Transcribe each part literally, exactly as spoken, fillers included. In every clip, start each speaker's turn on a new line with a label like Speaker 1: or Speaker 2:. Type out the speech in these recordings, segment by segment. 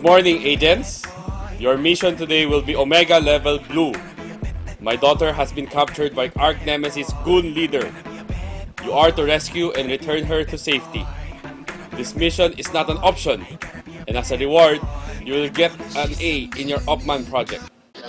Speaker 1: morning, agents. Your mission today will be Omega Level Blue. My daughter has been captured by Arch Nemesis Goon leader. You are to rescue and return her to safety. This mission is not an option, and as a reward, you will get an A in your Opman project.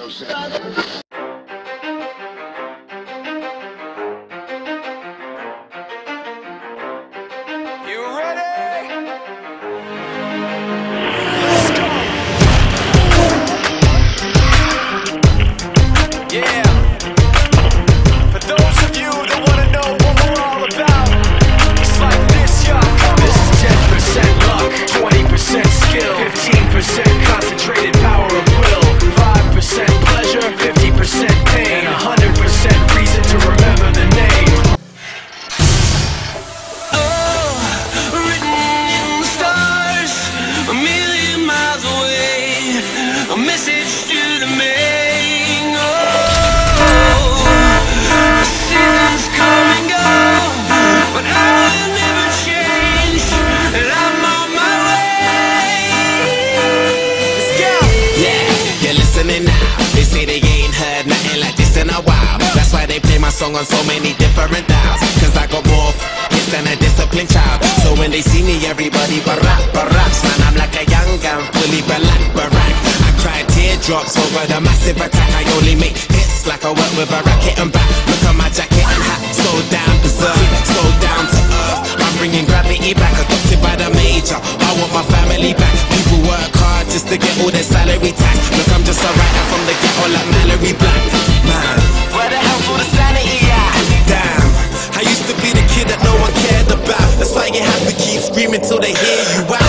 Speaker 2: Concentrated power of will, five percent pleasure, fifty percent pain, one hundred percent reason to remember the name. Oh, written in the stars, a million miles away, a message to the main. Oh, the seasons come and go, but I will never change, and I'm on my way. Now, they say they ain't heard nothing like this in a while. That's why they play my song on so many different dials. Cause I got more hits than a disciplined child. So when they see me, everybody barack, baracks. Man, I'm like a young gun, fully black, barack. I cry teardrops over the massive attack. I only make hits like I work with a racket and back. Look at my jacket and hat, so down berserk, so down to earth. I'm bringing gravity back, adopted by the major. I want my family back. People work hard just to get all their salary tax. Look, I'm just a writer from the ghetto like Mallory Black. Man, where the hell's all the sanity at? Damn, I used to be the kid that no one cared about. That's why you have to keep screaming till they hear you out.